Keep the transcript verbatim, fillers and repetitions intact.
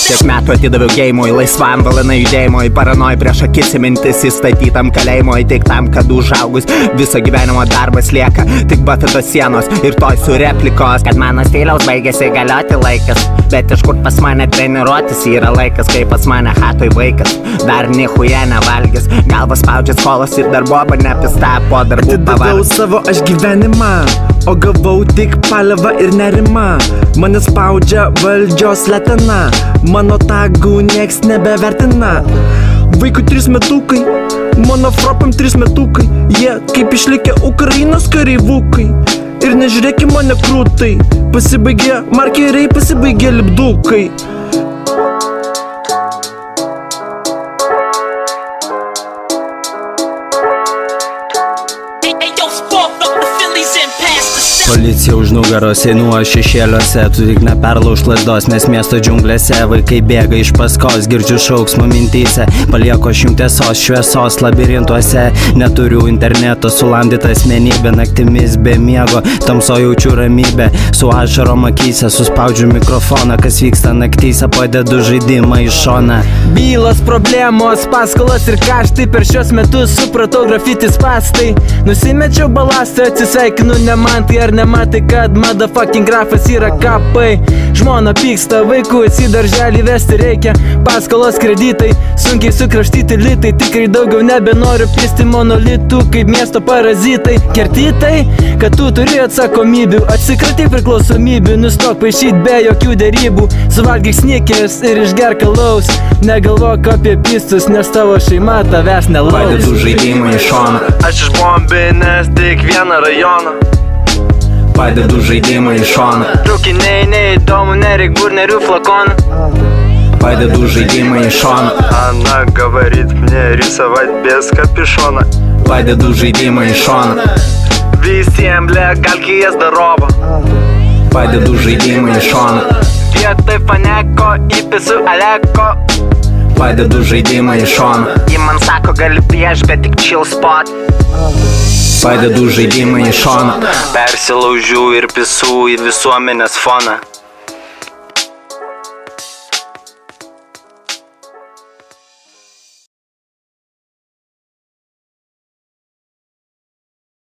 Kiek metų atidaviau geimui, laisvam valanai judėjimui, paranoj prieš akis mintis įstatytam kalėjimui, tik tam, kad užaugus viso gyvenimo darbas lieka tik bafeto sienos ir toj su replikos, kad mano stiliaus baigėsi galioti laikas, bet iš kur pas mane treniruotis yra laikas, kai pas mane hatoj vaikas dar nichuja nevalgys, galvas spaudžia skolos ir dar boba nepista po darbų pavargęs. Atidavau savo aš gyvenimą, o gavau tik paliavą ir nerimą. Mane spaudžia valdžios letena, mano tagų nieks nebevertina. Vaikų trys metukai, mano fropam trys metukai, jie kaip išlikę Ukrainos kareivukai. Ir nežiūrėk į mane krūtai, pasibaigė markeriai, pasibaigė lipdukai. Policija už nugaros einuo šešėliuose, tu tik neperlauž lasdos, nes miesto džiunglėse vaikai bėga iš paskos, girdžiu šauksmą mintyse, palieku aš jum tiesos šviesos labirintuose, neturiu interneto, sulamdyta asmenybė, naktimis be miego, tamso jaučiu ramybę, su ašarom akyse, suspaudžiu mikrofoną, kas vyksta naktyse, padedu žaidimą į šoną. Bylos, problemos, paskolos ir kaštai, per šios metus supratau grafitis pastai, nusimečiau balastą, atsisveikinu ne man, tai ar nematai, kad motherfucking grafas yra kapai. Žmona pyksta, vaikus į darželį vesti reikia, paskolos kreditai, sunkiai sukrapštyti litai, tikrai daugiau nebenoriu pisti monolitų kaip miesto parazitai. Kertytai, kad tu turi atsakomybių, atsikratyk priklausomybių, nustok paišyt be jokių derybų, suvalgyk snickers ir išgerk alaus, negalvok apie pistus, nes tavo šeima tavęs nelaus. Padedu žaidimą į šoną, Aš išbombinęs tik vieną rajoną. padedu žaidimą į šoną, Traukiniai neįdomu, nereik burnerių flakoną. padedu žaidimą į šoną, Она говорит мне рисовать без капюшона. padedu žaidimą į šoną, Visiem, bля, galki jas daroba. padedu žaidimą į šoną, Vietoj faneko įpisu aleko. padedu žaidimą į šoną, Ji man sako gali pieš, bet tik chill spot. padedu žaidimą į šoną. Persilaužiu ir pisų į visuomenės foną.